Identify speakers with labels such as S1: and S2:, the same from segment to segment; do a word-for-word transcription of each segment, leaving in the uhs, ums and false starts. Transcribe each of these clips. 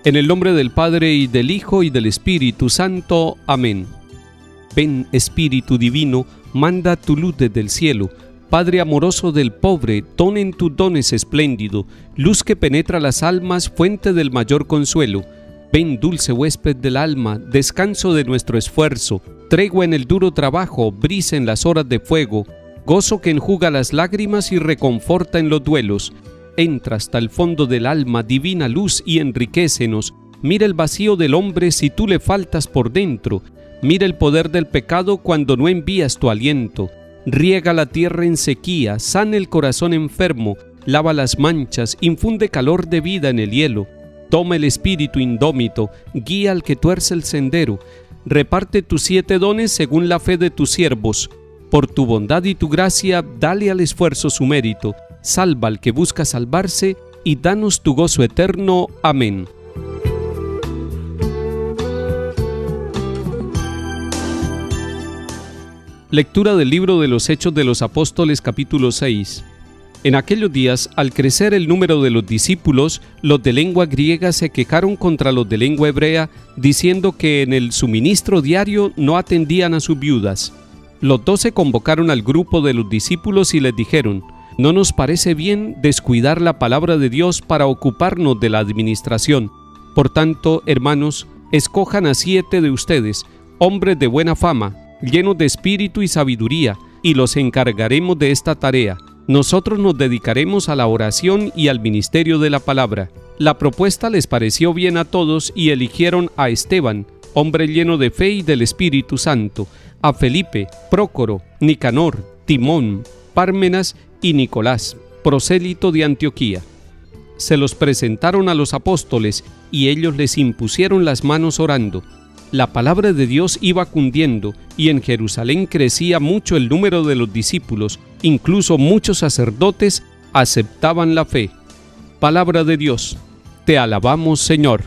S1: En el nombre del Padre, y del Hijo, y del Espíritu Santo. Amén. Ven, Espíritu Divino, manda tu luz desde el cielo. Padre amoroso del pobre, don en tus dones espléndido, luz que penetra las almas, fuente del mayor consuelo. Ven, dulce huésped del alma, descanso de nuestro esfuerzo, tregua en el duro trabajo, brisa en las horas de fuego, gozo que enjuga las lágrimas y reconforta en los duelos. Entra hasta el fondo del alma, divina luz, y enriquécenos. Mira el vacío del hombre si tú le faltas por dentro. Mira el poder del pecado cuando no envías tu aliento. Riega la tierra en sequía, sana el corazón enfermo, lava las manchas, infunde calor de vida en el hielo. Toma el espíritu indómito, guía al que tuerce el sendero. Reparte tus siete dones según la fe de tus siervos. Por tu bondad y tu gracia, dale al esfuerzo su mérito. Salva al que busca salvarse, y danos tu gozo eterno. Amén. Lectura del libro de los Hechos de los Apóstoles, capítulo seis. En aquellos días, al crecer el número de los discípulos, los de lengua griega se quejaron contra los de lengua hebrea, diciendo que en el suministro diario no atendían a sus viudas. Los doce convocaron al grupo de los discípulos y les dijeron: no nos parece bien descuidar la palabra de Dios para ocuparnos de la administración. Por tanto, hermanos, escojan a siete de ustedes, hombres de buena fama, llenos de espíritu y sabiduría, y los encargaremos de esta tarea. Nosotros nos dedicaremos a la oración y al ministerio de la palabra. La propuesta les pareció bien a todos y eligieron a Esteban, hombre lleno de fe y del Espíritu Santo, a Felipe, Prócoro, Nicanor, Timón, Pármenas y Nicolás, prosélito de Antioquía. Se los presentaron a los apóstoles y ellos les impusieron las manos orando. La palabra de Dios iba cundiendo y en Jerusalén crecía mucho el número de los discípulos, incluso muchos sacerdotes aceptaban la fe. Palabra de Dios. Te alabamos, Señor.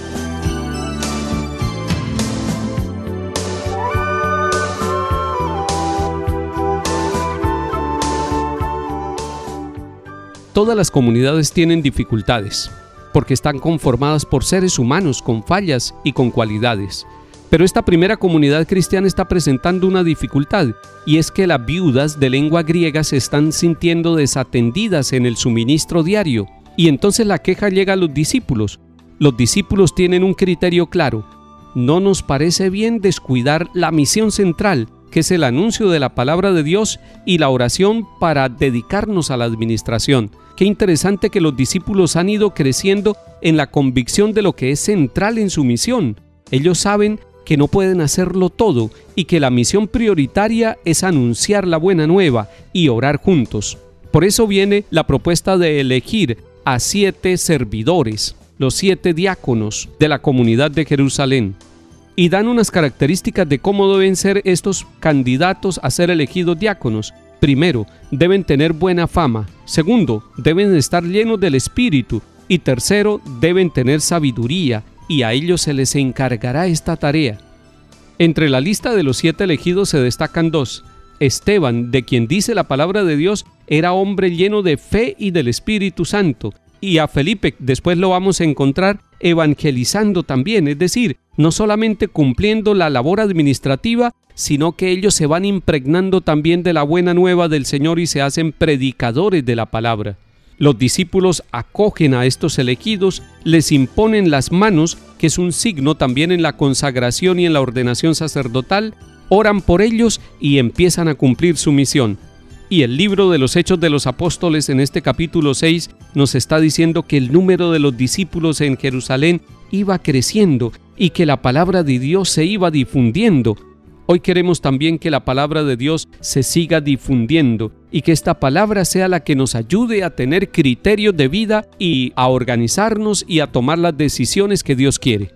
S1: Todas las comunidades tienen dificultades, porque están conformadas por seres humanos con fallas y con cualidades. Pero esta primera comunidad cristiana está presentando una dificultad, y es que las viudas de lengua griega se están sintiendo desatendidas en el suministro diario. Y entonces la queja llega a los discípulos. Los discípulos tienen un criterio claro: no nos parece bien descuidar la misión central, que es el anuncio de la palabra de Dios y la oración, para dedicarnos a la administración. Qué interesante que los discípulos han ido creciendo en la convicción de lo que es central en su misión. Ellos saben que no pueden hacerlo todo y que la misión prioritaria es anunciar la buena nueva y orar juntos. Por eso viene la propuesta de elegir a siete servidores, los siete diáconos de la comunidad de Jerusalén. Y dan unas características de cómo deben ser estos candidatos a ser elegidos diáconos. Primero, deben tener buena fama. Segundo, deben estar llenos del Espíritu. Y tercero, deben tener sabiduría, y a ellos se les encargará esta tarea. Entre la lista de los siete elegidos se destacan dos. Esteban, de quien dice la palabra de Dios, era hombre lleno de fe y del Espíritu Santo. Y a Felipe, después lo vamos a encontrar evangelizando también, es decir, no solamente cumpliendo la labor administrativa, sino que ellos se van impregnando también de la buena nueva del Señor y se hacen predicadores de la palabra. Los discípulos acogen a estos elegidos, les imponen las manos, que es un signo también en la consagración y en la ordenación sacerdotal, oran por ellos y empiezan a cumplir su misión. Y el libro de los Hechos de los Apóstoles en este capítulo seis nos está diciendo que el número de los discípulos en Jerusalén iba creciendo y que la palabra de Dios se iba difundiendo. Hoy queremos también que la palabra de Dios se siga difundiendo y que esta palabra sea la que nos ayude a tener criterios de vida y a organizarnos y a tomar las decisiones que Dios quiere.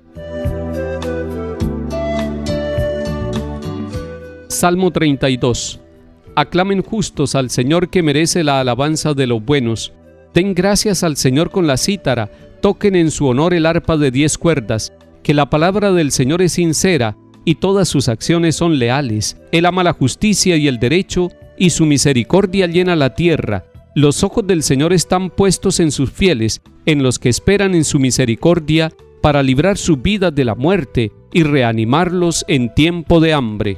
S1: Salmo treinta y dos. Aclamen justos al Señor, que merece la alabanza de los buenos. Den gracias al Señor con la cítara, toquen en su honor el arpa de diez cuerdas, que la palabra del Señor es sincera y todas sus acciones son leales. Él ama la justicia y el derecho, y su misericordia llena la tierra. Los ojos del Señor están puestos en sus fieles, en los que esperan en su misericordia, para librar sus vidas de la muerte y reanimarlos en tiempo de hambre.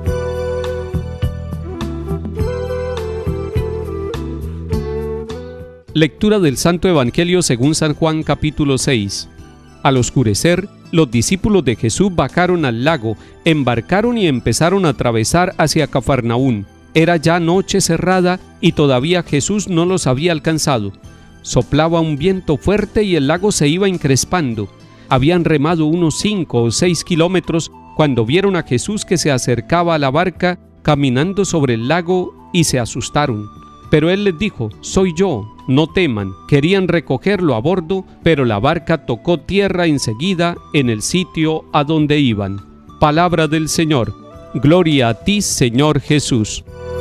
S1: Lectura del Santo Evangelio según San Juan capítulo seis. Al oscurecer, los discípulos de Jesús bajaron al lago, embarcaron y empezaron a atravesar hacia Cafarnaún. Era ya noche cerrada y todavía Jesús no los había alcanzado. Soplaba un viento fuerte y el lago se iba encrespando. Habían remado unos cinco o seis kilómetros cuando vieron a Jesús que se acercaba a la barca caminando sobre el lago y se asustaron. Pero él les dijo: «Soy yo, no teman». Querían recogerlo a bordo, pero la barca tocó tierra enseguida en el sitio a donde iban. Palabra del Señor. Gloria a ti, Señor Jesús.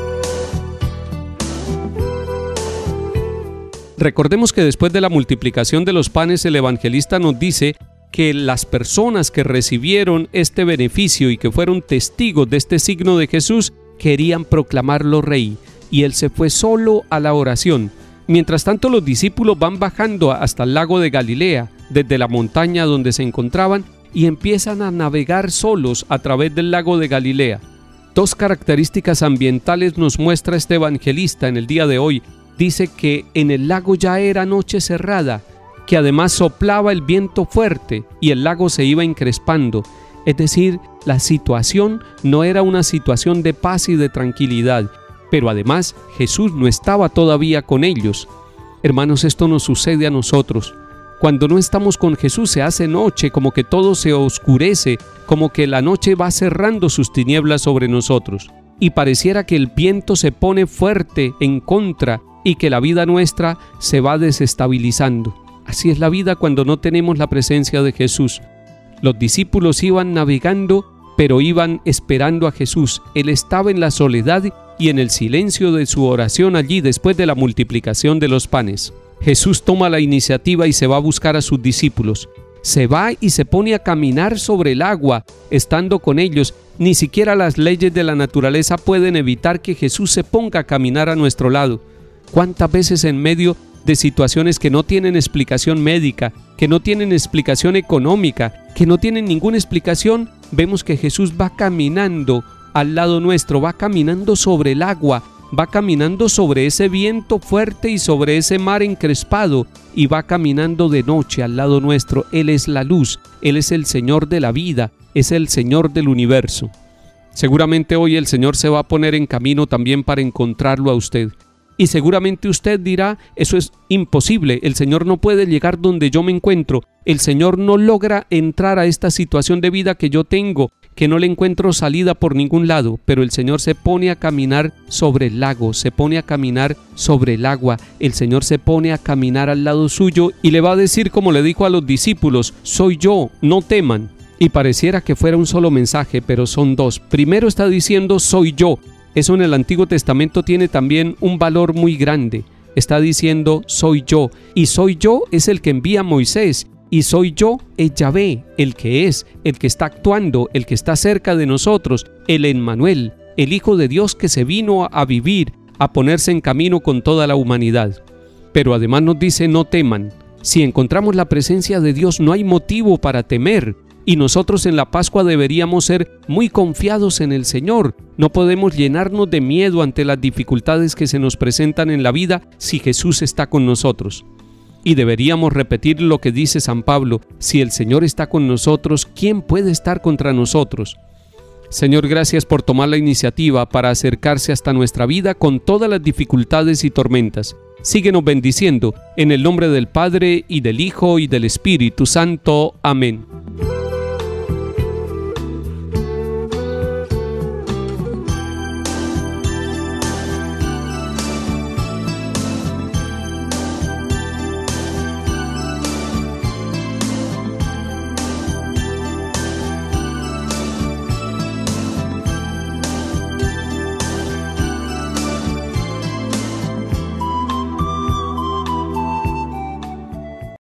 S1: Recordemos que después de la multiplicación de los panes, el evangelista nos dice que las personas que recibieron este beneficio y que fueron testigos de este signo de Jesús querían proclamarlo rey, y él se fue solo a la oración. Mientras tanto, los discípulos van bajando hasta el lago de Galilea, desde la montaña donde se encontraban, y empiezan a navegar solos a través del lago de Galilea. Dos características ambientales nos muestra este evangelista en el día de hoy. Dice que en el lago ya era noche cerrada, que además soplaba el viento fuerte y el lago se iba encrespando. Es decir, la situación no era una situación de paz y de tranquilidad, pero además Jesús no estaba todavía con ellos. Hermanos, esto nos sucede a nosotros. Cuando no estamos con Jesús se hace noche, como que todo se oscurece, como que la noche va cerrando sus tinieblas sobre nosotros. Y pareciera que el viento se pone fuerte en contra y que la vida nuestra se va desestabilizando. Así es la vida cuando no tenemos la presencia de Jesús. Los discípulos iban navegando, pero iban esperando a Jesús. Él estaba en la soledad y en el silencio de su oración allí después de la multiplicación de los panes. Jesús toma la iniciativa y se va a buscar a sus discípulos. Se va y se pone a caminar sobre el agua, estando con ellos. Ni siquiera las leyes de la naturaleza pueden evitar que Jesús se ponga a caminar a nuestro lado. ¿Cuántas veces en medio de situaciones que no tienen explicación médica, que no tienen explicación económica, que no tienen ninguna explicación, vemos que Jesús va caminando al lado nuestro, va caminando sobre el agua, va caminando sobre ese viento fuerte y sobre ese mar encrespado, y va caminando de noche al lado nuestro? Él es la luz, Él es el Señor de la vida, es el Señor del universo. Seguramente hoy el Señor se va a poner en camino también para encontrarlo a usted. Y seguramente usted dirá: eso es imposible, el Señor no puede llegar donde yo me encuentro, el Señor no logra entrar a esta situación de vida que yo tengo, que no le encuentro salida por ningún lado. Pero el Señor se pone a caminar sobre el lago, se pone a caminar sobre el agua, el Señor se pone a caminar al lado suyo y le va a decir, como le dijo a los discípulos: soy yo, no teman. Y pareciera que fuera un solo mensaje, pero son dos. Primero está diciendo: soy yo. Eso en el Antiguo Testamento tiene también un valor muy grande. Está diciendo: soy yo. Y soy yo es el que envía a Moisés. Y soy yo es Yahvé, el que es, el que está actuando, el que está cerca de nosotros, el Emmanuel, el Hijo de Dios que se vino a vivir, a ponerse en camino con toda la humanidad. Pero además nos dice: no teman. Si encontramos la presencia de Dios, no hay motivo para temer. Y nosotros en la Pascua deberíamos ser muy confiados en el Señor. No podemos llenarnos de miedo ante las dificultades que se nos presentan en la vida si Jesús está con nosotros. Y deberíamos repetir lo que dice San Pablo: si el Señor está con nosotros, ¿quién puede estar contra nosotros? Señor, gracias por tomar la iniciativa para acercarse hasta nuestra vida con todas las dificultades y tormentas. Síguenos bendiciendo, en el nombre del Padre, y del Hijo, y del Espíritu Santo. Amén.